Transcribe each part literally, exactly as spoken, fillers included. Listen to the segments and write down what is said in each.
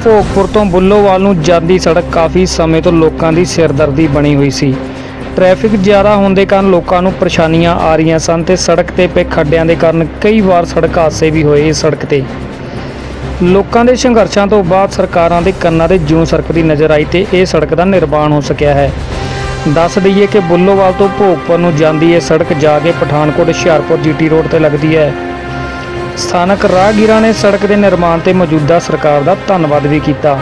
ਭੋਗਪੁਰ ਤੋਂ ਬੁੱਲੋਵਾਲ ਨੂੰ ਜਾਂਦੀ ਸੜਕ ਕਾਫੀ ਸਮੇਂ ਤੋਂ ਲੋਕਾਂ ਦੀ ਸਿਰਦਰਦੀ ਬਣੀ ਹੋਈ ਸੀ। ट्रैफिक ज़्यादा होने कारण लोगों को परेशानियां आ रही सन ते सड़क ते पे खड्डियां के कारण कई बार सड़क हादसे भी होए। इस सड़क ते लोगों के संघर्षों तो बाद सरकारों के कन्नां ते जूं सरकदी नज़र आई तो यह सड़क का निर्माण हो सकिया है। दस दईए कि बुल्लोवाल तो भोगपुर नूं जांदी यह सड़क जाके Pathankot Hoshiarpur G T road पर लगती है। स्थानक राहगीरां ने सड़क के निर्माण ते मौजूदा सरकार का धन्नवाद भी किया।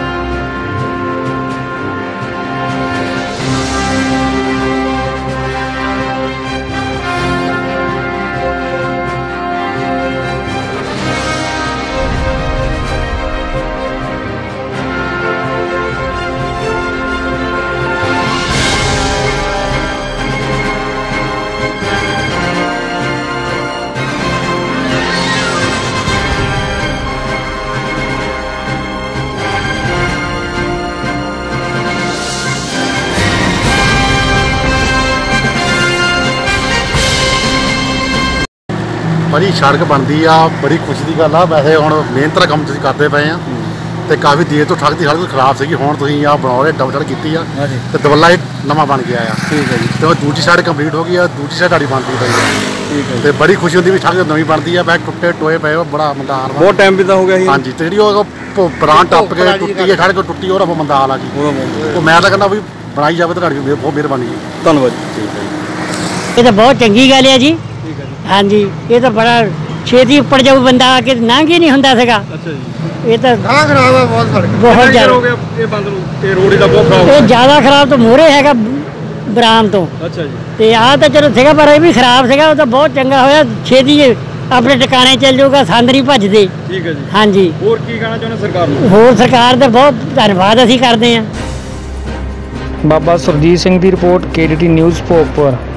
बड़ी सड़क बनती आ, बड़ी खुशी की गल आ। वैसे हम मेहनत का काम करते पे हैं तो काफ़ी देर तो ठगती सड़क खराब सी, हूँ तुम आ बनाओ रहे डबल सड़क की तो दबला नवा बन गया है। ठीक है जी। तो दूसरी साइड कंप्लीट हो गई है, दूसरी साइड साड़ी बनती पई है। ठीक है। तो बड़ी खुशी होती भी सड़क नवी बनती है। वैसे टुटे टोए पे बड़ा बंदा हाल बहुत टाइम भी हो गया। हाँ जी। तो जी पुरान टप के टुटी है सड़क टुटी और बंदा हाल आ जी। तो मैं तो कहना भी बनाई जाए तो बहुत मेहरबानी जी। धन्यवाद। ठीक है ये तो बहुत चंगी गल है जी। हाँ जी। ये तो बड़ा छेती उपर जाऊ बंदा आके नांग ही नहीं होंदा सका। अच्छा जी। ये तो खराब है बहुत सड़क बहुत ज़्यादा हो गया। ये बंद ये रोड दा बहुत खराब है। ज़्यादा खराब तो मोरे हैगा बराम तो। अच्छा जी। ते आ तो चलो सीगा पर ये भी खराब सीगा। वो तो बहुत चंगा होया छेती अपने टिकाने चल जाऊगा संद नहीं भजदे। ठीक है जी। हाँ जी। होर की कहना चाहुंदे सरकार नूं? होर सरकार दा बहुत धन्नवाद असीं करदे हां। बाबा सुरजीत सिंह की रिपोर्ट के डी टी न्यूज़ भोगपुर।